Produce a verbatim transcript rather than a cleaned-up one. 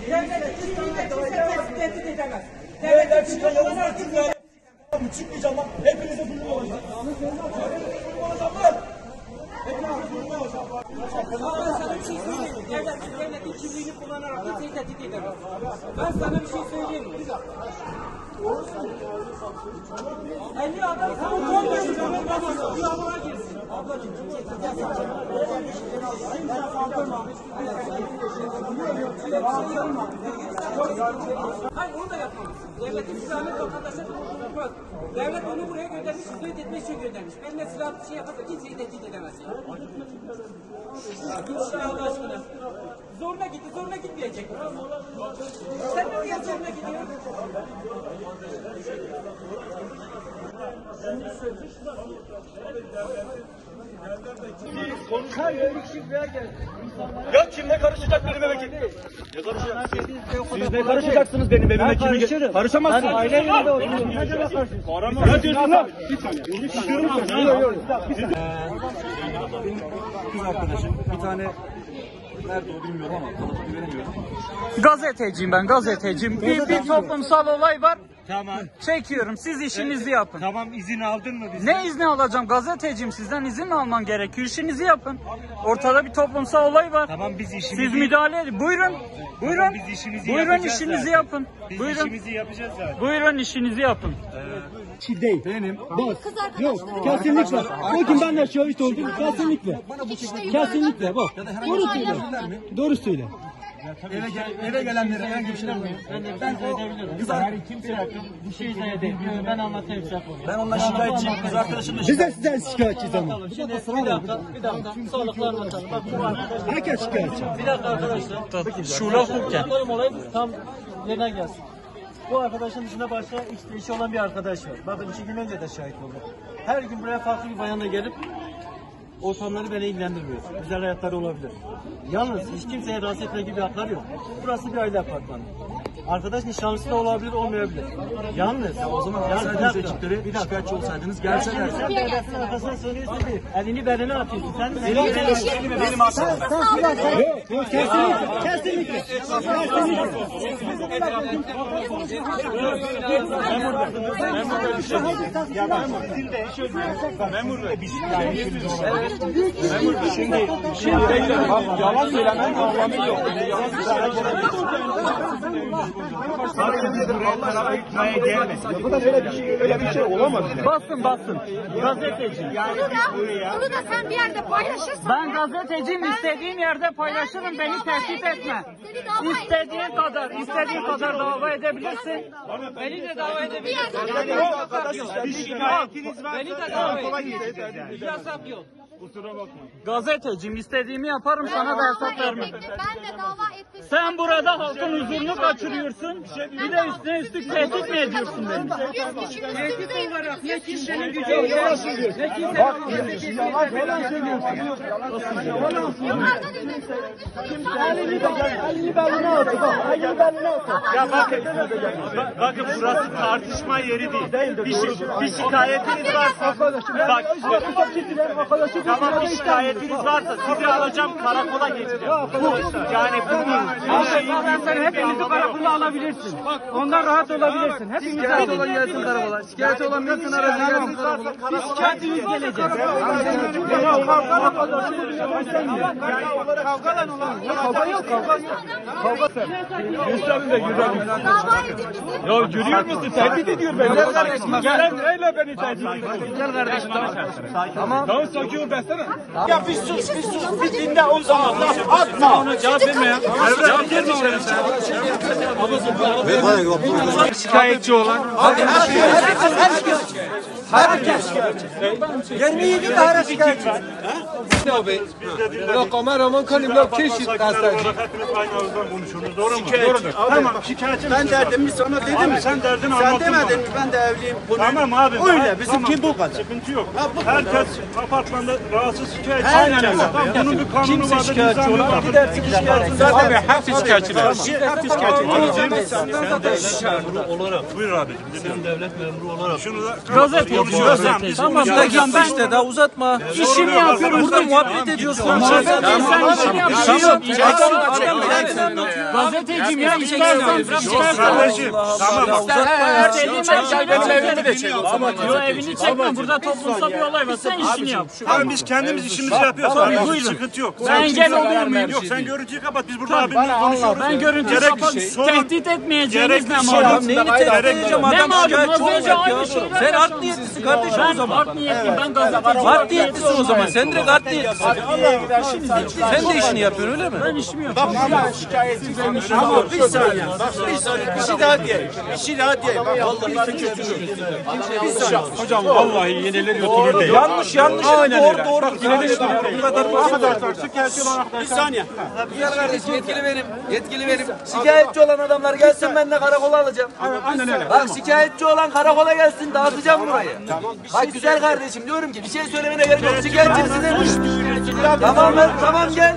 Devlet kimse tehdit edemez. Devlet çıkan yalan artık ya. Çıkmayacağım lan. Hepinize zulüm olacak. Hepinize zulüm olacak lan. Hepinize zulüm olacak. Ben sana bir şey söyleyeyim. Devlet, devletin kimliğini kullanarak kimseyi tehdit edemez. Ben sana bir şey söyleyeyim mi? elli adam sana on beş tane babası kıyamına girsin. Ablacığım hayır onu da yapmamışsın. Devletin silahını vatandaşa bak. Devlet onu buraya göndermiş, hizmet etmek için göndermiş. Benimle silah şey yaparsa kimseyi tehdit edemez. Git Allah aşkına. Zoruna gitti, zoruna gitmeyecek. Sen ne diye zoruna gidiyorsun? Ya kim ne karışacak benim eve kim? Ne karışacak? Siz ne karışacaksınız benim evime kimi? Karışamazsınız. Ben aile yerinde oturuyorum. Ne cevap karşıyız? Ne diyorsun lan? Bir saniye. Yok yok. Kız arkadaşım bir tane nerede o bilmiyorum ama kalıp güvenemiyorum. Gazeteciyim ben, gazeteciyim. Bir, bir toplumsal olay var. Tamam. Çekiyorum. Siz işinizi yapın. Tamam, izin aldın mı bizden? Ne izni alacağım? Gazeteciyim. Sizden izin mi alman gerekiyor? İşinizi yapın. Ortada bir toplumsal olay var. Tamam, biz işimizi... Siz müdahale edin. Buyurun. Buyurun. Tamam, biz işimizi Buyurun yapacağız işinizi zaten. yapın. Biz Buyurun. işimizi yapacağız zaten. Buyurun işinizi yapın. Ee, değil. Benim. Bak. Yok. Kesinlikle. O gün ben de şahit oldum. Kesinlikle. Kesinlikle. Bak. Doğru söyle. Doğru söyle. Eve, gel, eve gelenlere herhangi bir şeyler koyuyor. Ben de bir şey edebilirim. Kızar kimse hakkım bir şey izah edeyim. Ben anlatayım size. Ben ondan şikayetçiyim. Kız arkadaşımla şikayetçiyim. Biz de sizden şikayetçiyiz ama. Şimdi bir dakika, bir dakika. Sağlıklı anlatalım. Bak bu arkadaş. Herkes şikayetçi. Bir dakika arkadaşlar. Şura hukuken. Benim olayım tam yerine gelsin. Bu arkadaşın dışında başka iş, işi olan bir arkadaş var. Bakın iki gün önce de şahit oldum. Her gün buraya farklı bir bayanla gelip ortamları beni ilgilendirmiyor. Güzel hayatları olabilir. Yalnız hiç kimseye rahatsız etme gibi hakları yok. Burası bir aile apartmanı. Arkadaş nişanlısı da olabilir, olmayabilir. Yalnız O zaman alsaydınız ekipleri, bir şikayetçi olsaydınız gelseler. sen devletin arkasına sığınıyorsun değil. Elini beline atıyorsun. Sen Benim benim benim aslında. Yok, yok kesinlikle. Kesinlikle. Memur Bey, biz Memur Bey, şimdi şimdi yalan söylemen anlamı yok. Buraya gelmesin. Bu da öyle bir şey, öyle bir şey olamaz. Basın basın. Gazeteciyim. Bunu da sen bir yerde paylaşırsan. Ben gazeteciyim. İstediğim yerde paylaşırım. Beni tehdit etme. İstediğin kadar, istediğin kadar dava edebilirsin. Beni de dava edebilirsin. Bir şikayetiniz varsa Beni de dava karakola edebilirsin. gideceğiz. Yasak yok. Kusura bakmayın. Gazeteciyim. İstediğimi yaparım. Sana da hesap vermem. Ben de dava ettim. Sen burada halkın huzurunu kaçırıyorsun. Bir de üstüne üstlük tehdit mi ediyorsun beni? Tehdit olarak ne kimsenin gücü yok. Ne kimsenin gücü yok. Yalan söylüyorsun. Elini elini beline atı. Bak, elini beline atı. Ya bakın, bakın burası tartışma yeri değil. Bir, şi- bir şikayetiniz varsa, bak, tamam bir şikayetiniz varsa sizi alacağım karakola getireceğim. Bu, yani bu Ben seni hepimizi karakola alabilirsin. Ondan rahat olabilirsin. Hepimiz rahat olabilirsin karakola. Şikayet olabilirsin aracı gelsin karakola. Biz şikayetimiz gelecek. kavgadan olan. Kavga yok, kavga yok. Kavga sen. Gösterme de güzel. Dava ettim bizi. Ya görüyor musun? Tehdit ediyor beni. Gel kardeşim. Gelen neyle beni tehdit ediyor? Gel kardeşim tamam. Tamam. Tamam sakin ol desene. Ya bir sus, bir sus, bir dinle o zaman. Atma. Ona cevap verme ya. Cevap verme ona. Şikayetçi olan. Herkes yirmi yedi tane şikayetçi. Ne o be? Ya kameraman kanım ya keşif dersen. Hepiniz aynı ağızdan konuşuyorsunuz. Doğru mu? Doğrudur. Tamam. Şikayetçi Ben derdimi sana dedim mi? sen derdini Sen anlattın demedin bana. mi? Ben de evliyim. Bunu... Tamam abi. Öyle. Bizimki bu kadar. Sıkıntı yok. Ha, bu kadar. Herkes apartmanda rahatsız şikayetçi. Aynen öyle. Tamam, bunun bir kanunu Kimse vardır. şikayetçi nizamı olan vardır. gidersin şikayetçi. Zaten hepsi şikayetçiler. Hepsi şikayetçiler. Sen de devlet memuru olarak. Buyur abicim. Sen devlet memuru olarak. Şunu da Gazeteci. konuşuyoruz. Tamam hocam ben İşte daha uzatma. işimi yapıyorum. Burada muhabbet ediyorsun. Sen işini yapıyorsun. Gazeteciyim ya istersen istersen. Kardeşim tamam. Benim evimi de çek. Yok evini çekme. Burada toplumsal bir olay var. Sen işini yap. Tamam biz kendimiz işimizi yapıyoruz. Tamam, buyurun. sıkıntı yok. Ben engel oluyor muyum? Yok sen görüntüyü kapat. Biz burada abimle konuşuyoruz. Ben görüntü Gerek kapat. sorun- Tehdit etmeyeceğiniz ne Gerekli malum? Neyini tehdit edeceğim? Ne Adam malum? şikayetçi Az önce olacak aynı ya. şeyler Sen art yaşadınız. niyetlisin kardeşim o Ben zaman. art niyetliyim. Ben gazeteciyim. Art niyetlisin o zaman. Sen direkt art niyetlisin. Sen de işini yapıyorsun öyle mi? Ben işimi yapıyorum. Ama bir saniye. Bak bir saniye. Bir şey daha diyeyim. Bir şey daha diyeyim. Vallahi sen kötüsün. Bir saniye. Hocam vallahi yeniler götürür değil. Yanlış yanlış. Doğru doğru. Yine de bu kadar basit. Bir saniye. Güzel kardeşim yetkili benim. Yetkili benim. Şikayetçi olan adamlar gelsin ben de karakola alacağım. Aynen öyle. Bak şikayetçi olan karakola gelsin dağıtacağım burayı. Bak güzel kardeşim diyorum ki bir şey söylemene gerek yok. Şikayetçi misin? Tamam ben tamam gel.